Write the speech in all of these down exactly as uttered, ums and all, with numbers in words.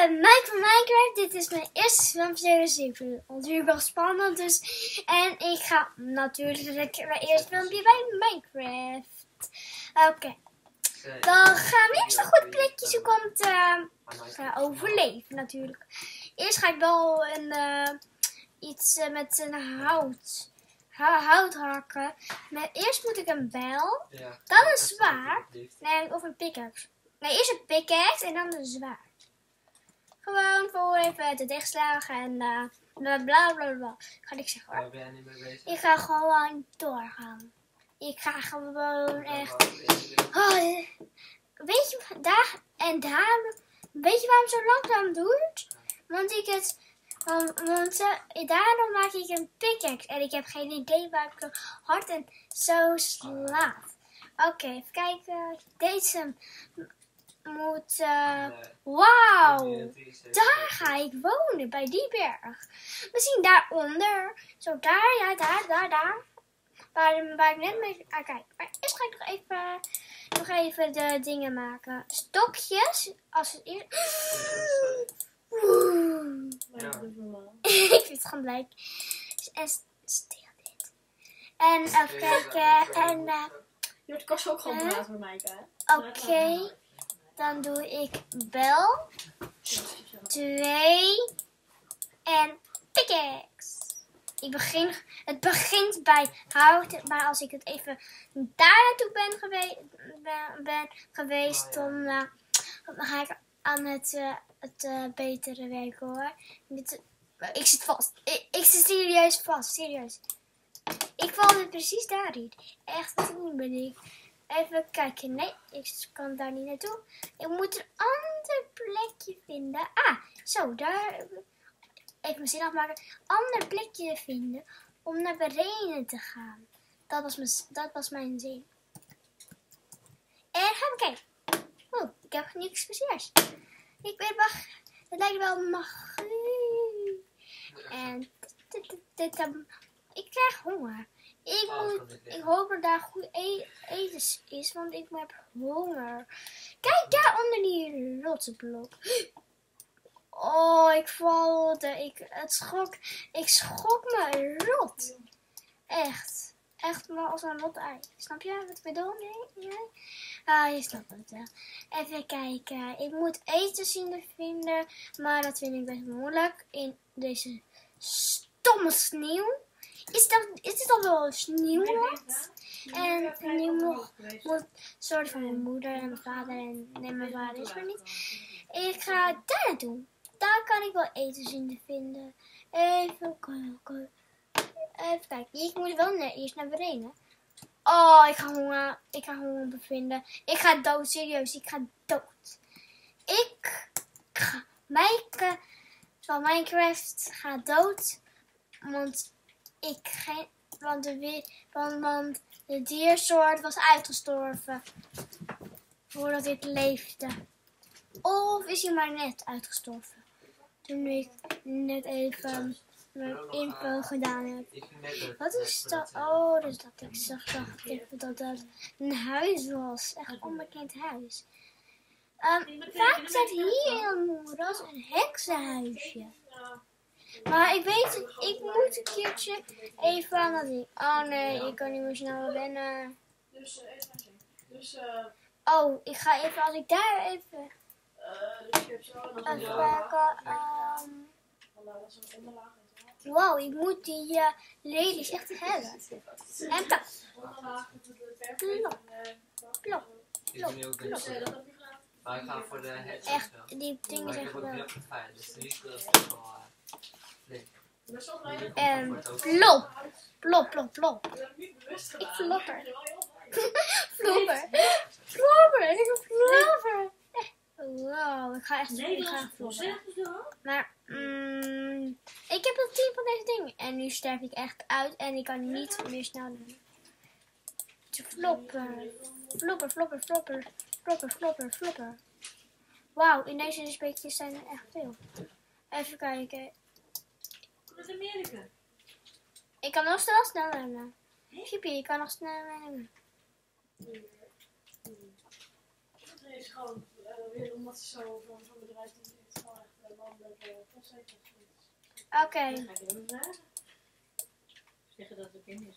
Mike van Minecraft. Dit is mijn eerste filmpje. Ik vind het natuurlijk wel spannend. Dus. En ik ga natuurlijk mijn eerste filmpje bij Minecraft. Oké. Okay. Dan gaan we eerst een goed plekje zoeken om te uh, overleven natuurlijk. Eerst ga ik wel een, uh, iets uh, met een hout, hout hakken. Maar eerst moet ik een bijl, dan een zwaard. Nee, of een pickaxe. Nee, eerst een pickaxe en dan een zwaard. Gewoon voor even te dichtslagen en uh, bla bla bla bla. Ga ik zeggen hoor. Ik ga gewoon doorgaan. Ik ga gewoon echt. Oh, weet je, daar en daar. Weet je waarom het zo langzaam doet? Want ik het. Want, want uh, daarom maak ik een pickaxe. En ik heb geen idee waar ik zo hard en zo slaat. Oké, okay, even kijken. Deze moet. Uh, Wauw! Daar ga ik wonen, bij die berg. Misschien daaronder. Zo daar, ja, daar, daar, daar. Waar, waar ik net mee aan kijk. Maar eerst ga ik nog even, nog even de dingen maken. Stokjes. Als het eerst. Ja. Ik vind het gewoon leuk. En stil dit. En even kijken. En. Uh, Je wordt kast ook gewoon praten voor mij, hè? Oké. Okay. Dan doe ik bel. Twee. En pickaxe. Ik begin, het begint bij hout, maar als ik het even daar naartoe ben, gewe ben, ben geweest, dan, uh, dan ga ik aan het, uh, het uh, betere werken hoor. Dit, uh, ik zit vast. Ik, ik zit serieus vast, serieus. Ik val er precies daarin. Echt, toen ben ik. Even kijken. Nee, ik kan daar niet naartoe. Ik moet een ander plekje vinden. Ah, zo, daar. Even mijn zin afmaken. Een ander plekje vinden om naar beneden te gaan. Dat was mijn, dat was mijn zin. En gaan we kijken. Oeh, ik heb niks speciaals. Ik weet mag. Het lijkt wel magie. En dit, dit, dit, um, ik krijg honger. Ik, moet, ik hoop dat daar goed e eten is, want ik heb honger. Kijk daar onder die rotsblok. Oh, ik valde. Ik, het schok. Ik schok me rot. Echt. Echt maar als een rot ei. Snap je wat ik bedoel? Nee? Nee? Ah, je snapt het wel. Even kijken. Ik moet eten zien te vinden. Maar dat vind ik best moeilijk. In deze stomme sneeuw. Is, dat, is dit al wel sneeuwland? En nu moet, moet soort van mijn moeder en mijn vader en nee, mijn vader is er niet. Ik ga daar naartoe. Daar kan ik wel eten zien te vinden. Even kijken. Even kijken. Ik moet wel naar, eerst naar beneden. Oh, ik ga honger. Ik ga honger bevinden. Ik ga dood. Serieus. Ik ga dood. Ik ga. Mike van Minecraft gaat dood. Want ik geen. Want de, want, want de diersoort was uitgestorven. Voordat ik leefde. Of is hij maar net uitgestorven? Toen ik net even mijn info gedaan heb. Wat is dat? Oh, dus dat ik zag dacht even dat dat een huis was. Echt een onbekend huis. Um, vaak staat hier in een moeras een heksenhuisje. Maar ik weet, ik moet een keertje even aan dat ding. Oh nee, ik kan niet meer snel rennen. Oh, ik ga even, als ik daar even... Even kijken. Um, wow, ik moet die uh, ladies echt hebben. En dat. Plop. Plop. Plop. Plop. Maar ik ga voor de headset. Echt, die dingen zijn geweldig. En plop. Plop, plop, plop. Ik flopper. Flopper. Flopper. Ik heb flopper. Wow, ik ga echt ik ga vloggen. Maar mm, ik heb al tien van deze dingen. En nu sterf ik echt uit en ik kan niet meer snel doen. Flopper. Flopper, flopper, flopper. Flopper, flopper, flopper. Wauw, in deze speekjes zijn er echt veel. Even kijken. Wat is Amerika? Ik kan nog snel snel rennen. Chippy, ik kan nog snel rennen. Dat is gewoon... Uh, weer omdat ze zo van zo'n bedrijf die het gewoon echt landelijk uh, postzegels is. Oké. Dan ga ik hem vragen. Zeggen dat het kind is.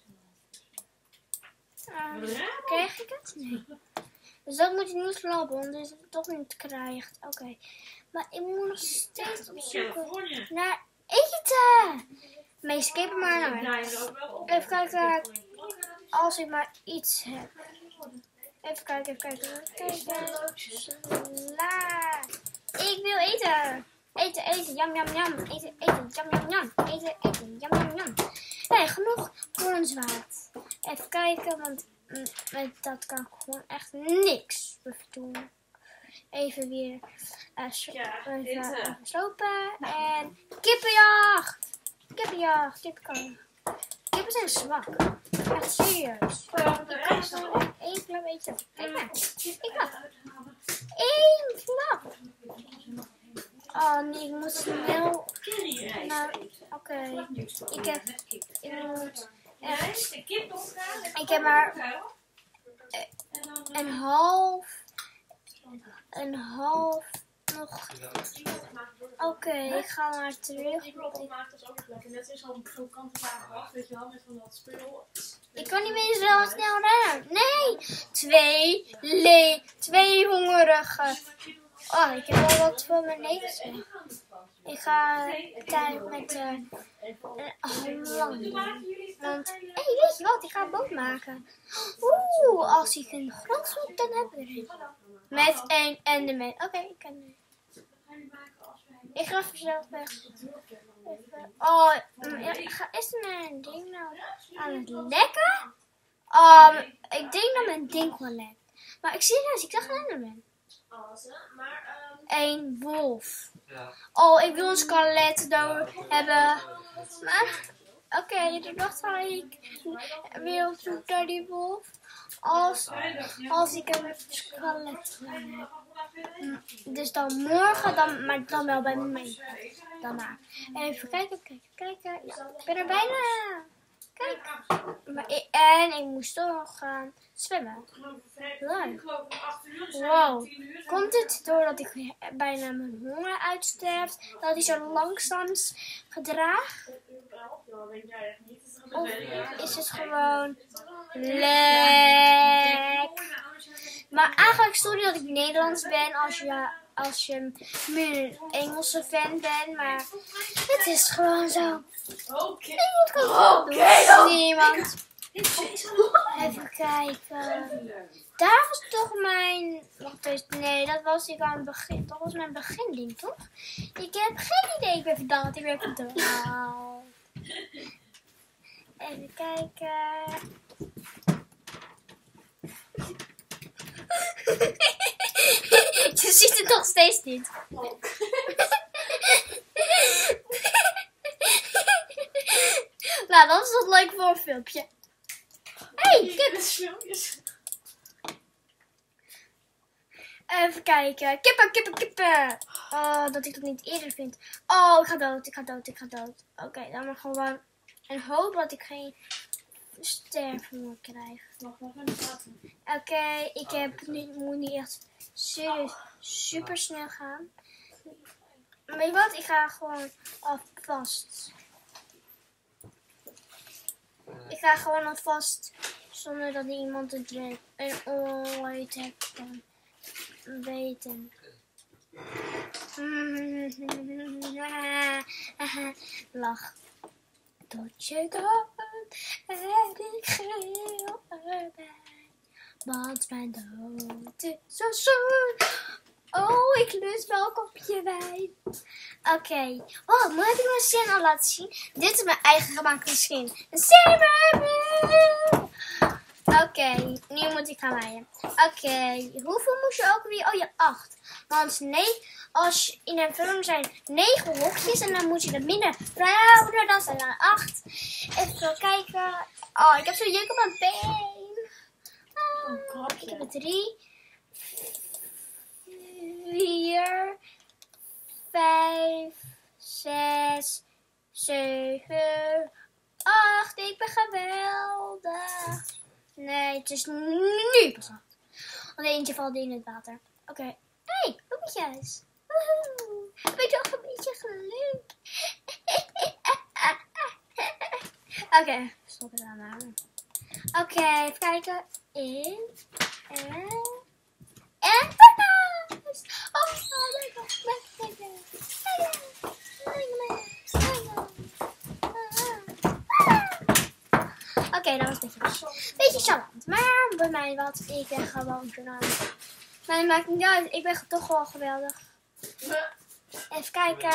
Uh, krijg ik het? Nee. Dus dat moet je niet slopen, omdat je het toch niet krijgt. Oké. Okay. Maar ik moet nog steeds op zoeken naar eten. Meest kippen maar naar. Even kijken. Als ik maar iets heb. Even kijken, even kijken. Even kijken. Sla. Ik wil eten. Eten, eten. Jam, jam, jam. Eten, eten. Jam, jam, jam. Eten, eten. Jam, jam, jam. Nee, genoeg voor een zwaard. Even kijken, want met dat kan ik gewoon echt niks doen. Even weer uh, ja, even, even slopen. En kippenjacht. Kippenjacht. Kippenjacht. Kippen zijn zwak. Echt serieus. Ik kan gewoon één klap eten. Kijk maar. Ik klap. Eén klap. Oh nee, ik moet snel. Nou, oké. Okay. Ik heb. Ik moet echt. Ik heb maar een half. Een half nog. Oké, okay, ik ga maar terug. Net is al zo'n kant-en-klaar gehad, weet je wel, met van dat spul. Ik kan niet meer zo snel rennen. Nee! Twee, le, twee hongerige. Oh, ik heb al wat voor mijn levens weg. Ik ga tijd met de uh, lang. Want, hé, hey, weet je wat? Ik ga een boot maken. Oeh, als ik een grondvloed, dan heb ik er een. Met een enderman. Oké, okay, ik kan het. Ik ga vanzelf weg. Even. Oh, ja, is er mijn ding nou aan het lekken? Um, ik denk dat mijn ding gewoon lekt. Maar ik zie het, ik zag een enderman. Een wolf. Oh, ik wil een skelet hebben. Maar, oké, okay, ik dacht dat ik weer op zoek naar die wolf. Als, als ik een skelet heb. Dus dan morgen, dan, maar dan wel bij mij. Daarna. Even kijken, kijken, kijken. Ja, ik ben er bijna. Kijk. Maar ik, en ik moest toch gaan zwemmen. Leuk. Wow. Komt het doordat ik bijna mijn honger uitsterft? Dat hij zo langzaam gedraagt? Of is het gewoon lek? Maar eigenlijk sorry dat ik Nederlands ben als je, als je meer een Engelse fan bent. Maar het is gewoon zo. Oké. Okay. Okay. Niemand. Even kijken. Daar was toch mijn. Wacht eens. Nee, dat was ik aan het begin. Dat was mijn beginding, toch? Ik heb geen idee. Ik ben verdampt. Ik ben verdampt. Even kijken. Je ziet het nog steeds niet. Nou, dat is wat leuk voor een filmpje. Hey, kip. Even kijken. Kippen, kippen, kippen. Oh, dat ik dat niet eerder vind. Oh, ik ga dood, ik ga dood, ik ga dood. Oké, okay, dan maar gewoon en hoop dat ik geen sterven krijg. Oké, okay, ik heb nu, moet niet echt serieus super snel gaan. Maar weet je wat? Ik ga gewoon alvast. Ik ga gewoon alvast zonder dat iemand het weet en ooit heeft kan weten. Lach. Tot je dood heb ik geheel erbij. Want mijn dood is zo zoet. Oh, ik lust wel een kopje wijn. Oké. Okay. Oh, moet ik mijn skin al laten zien? Dit is mijn eigen gemaakte skin. Een cinnamon. Oké, okay, nu moet ik gaan rijden. Oké, okay. Hoeveel moest je ook weer? Oh ja, acht. Want nee, als je in een film zijn negen hokjes en dan moet je er minder vrouwen, dan zijn er acht. Even kijken. Oh, ik heb zo'n juk op mijn been. Oh, ik heb er drie. Vier. Vijf. Zes. Zeven. Acht. Ik ben geweldig. Nee, het is nu pas acht. Want eentje valt in het water. Oké. Okay. Hey, bloemetjes. Woehoe. Heb ik toch een beetje geluk? Oké, okay, stop het dan maar. Oké, okay, even kijken. In. En. En bananas. Oh, oh, lekker. Lekker, lekker. Oké, okay, dat was een beetje, een beetje charmant. Maar bij mij wat, ik ben gewoon charmant. Maar het maakt niet uit, ik ben toch wel geweldig. Even kijken.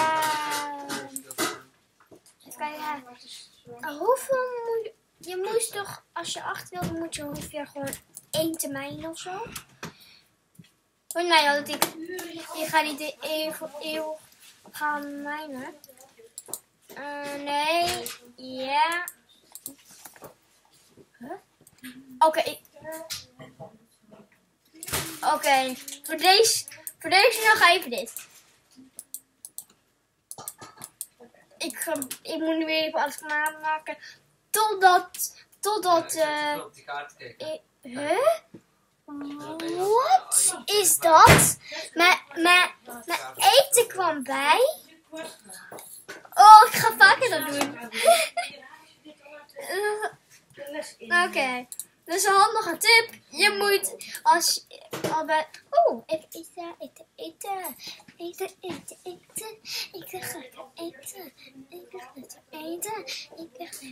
Even kijken. Hoeveel moet je... Je moest toch, als je acht wilde, moet je ongeveer gewoon één termijn of zo. Oh nee, dat ik, ik ga niet de eeuw, eeuw gaan mijnen. Uh, nee, ja. Huh? Oké, okay. Oké, okay. voor, deze, voor deze nog even dit. Ik, uh, ik moet nu weer even alles maken. Totdat, totdat, eh... Uh, huh? Wat is dat? Mijn, mijn, mijn eten kwam bij. Oh, ik ga vaker dat doen. uh, Oké. Okay. Dus een handige tip. Je moet als je al bij... Oeh, even eten, eten, eten. Eten, eten, eten. Ik ga lekker eten. Ik ga lekker eten. Ik ga lekker eten.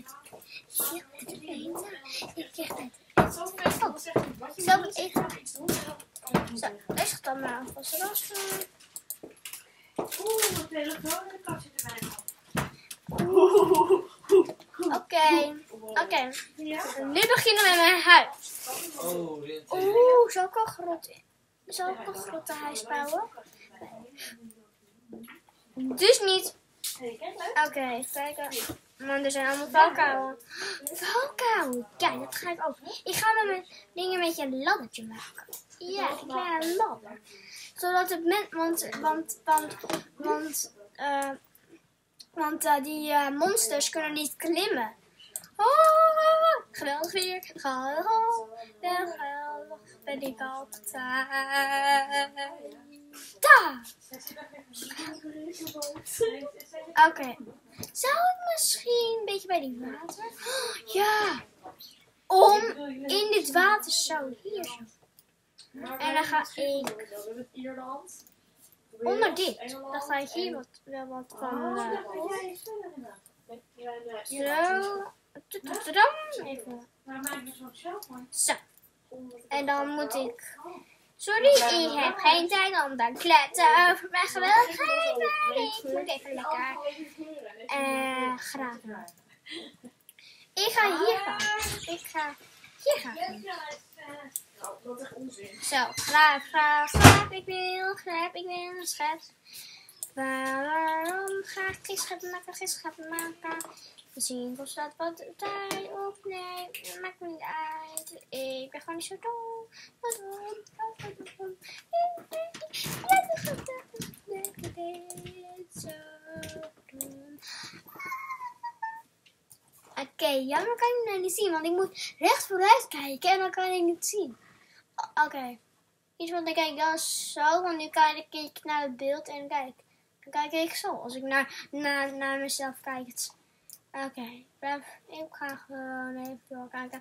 Ik ga lekker eten. Zo, zo eten. Zo, deze gaat dan maar alvast rassen. Oeh, de telefoon en de kast zit erbij. Oké, oké. Nu beginnen we met mijn huis. Oeh, zal ik al grot in? Zal ik al grote huis bouwen? Dus niet. Oké, okay, kijken. Man, er zijn allemaal valkuilen. Valkuilen. Kijk, dat ga ik ook. Ik ga met mijn dingen een beetje een laddertje maken. Ja, een kleine ladder. Zodat het met, want, want, want, want, uh, want uh, die uh, monsters kunnen niet klimmen. Oh, geweldig weer. Geweldig, geweldig ben ik altijd. Daar. Oké. Okay. Zou ik misschien een beetje bij die water? Oh, ja. Om in dit water zo hier zo. En dan ga ik onder dit. Dan ga ik hier wat, wel wat van. Uh, zo. Even. Zo. En dan moet ik. Sorry, ik heb geen tijd om te kletsen over mijn geweldigheid. Ik moet even lekker uh, graven. Ik ga hier gaan. Ik ga hier gaan. Zo, graaf, graaf, graaf. Ik wil, graaf, ik wil een schep. Waarom ga ik geen schep maken, geen schep maken? Misschien kost dat wat tijd op. Nee, dat maakt me niet uit. Ik ben gewoon niet zo dom. Oké, okay, jammer kan ik nou niet zien, want ik moet recht vooruit kijken en dan kan ik niet zien. Oké, okay. Iets wat ik kijk dan zo, want nu kijk ik naar het beeld en kijk. Dan kijk ik zo, als ik naar, naar, naar mezelf kijk. Oké, okay. Ik ga gewoon even doorkijken.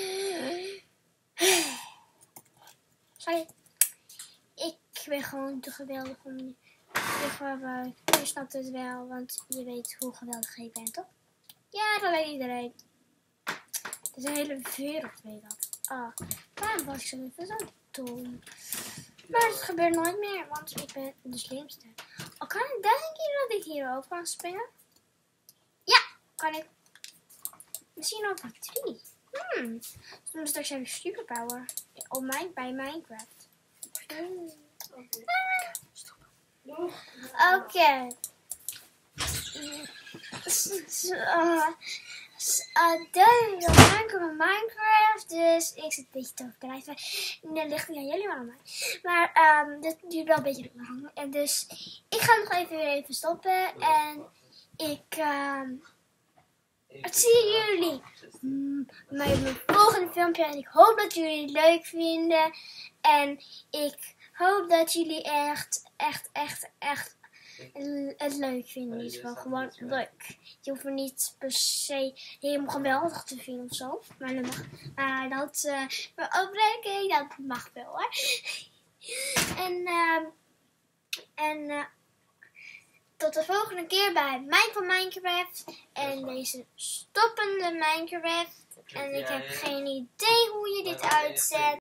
Sorry. Ik ben gewoon te geweldig om je gewoon. Je snapt het wel, want je weet hoe geweldig ik ben, toch? Ja, dat weet iedereen. De hele wereld weet dat. Ah, waarom was ik zo even zo dom? Maar het gebeurt nooit meer, want ik ben de slimste. Oh, kan ik denken dat ik hierover kan springen? Ja, kan ik. Misschien over drie. Hmm. Dan straks heb ik superpower. Op mijn, bij Minecraft. Hmm. Oké. Okay. Uh, Minecraft, dus ik zit een beetje te overdrijven. Dat ligt niet aan jullie, maar aan mij. Maar um, dit duurt wel een beetje lang. En dus ik ga nog even weer even stoppen. En ik um, zie jullie mm, bij mijn volgende filmpje. En ik hoop dat jullie het leuk vinden. En ik hoop dat jullie echt, echt, echt, echt het leuk vinden. Het is wel gewoon leuk. Je hoeft er niet per se helemaal geweldig te vinden of zo. Maar dat mag, maar dat uh, opbreken, dat mag wel hoor. En, uh, en uh, tot de volgende keer bij Mijn van Minecraft. En deze stoppende Minecraft. En ik heb geen idee hoe je dit uitzet.